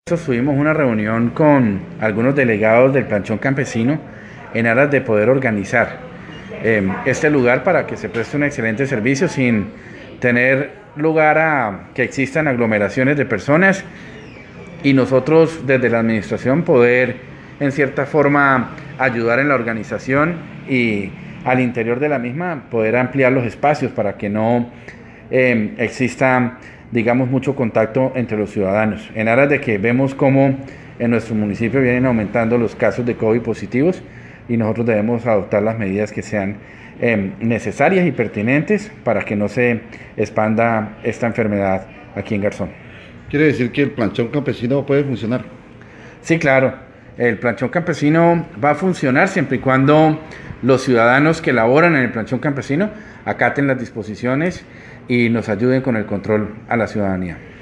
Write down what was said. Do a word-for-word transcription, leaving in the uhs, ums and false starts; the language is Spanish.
Tuvimos una reunión con algunos delegados del Planchón Campesino en aras de poder organizar eh, este lugar para que se preste un excelente servicio sin tener lugar a que existan aglomeraciones de personas y nosotros desde la administración poder en cierta forma ayudar en la organización y al interior de la misma poder ampliar los espacios para que no eh, exista digamos mucho contacto entre los ciudadanos, en aras de que vemos cómo en nuestro municipio vienen aumentando los casos de COVID positivos y nosotros debemos adoptar las medidas que sean eh, necesarias y pertinentes para que no se expanda esta enfermedad aquí en Garzón. ¿Quiere decir que el planchón campesino puede funcionar? Sí, claro, el planchón campesino va a funcionar siempre y cuando los ciudadanos que laboran en el planchón campesino acaten las disposiciones y nos ayuden con el control a la ciudadanía.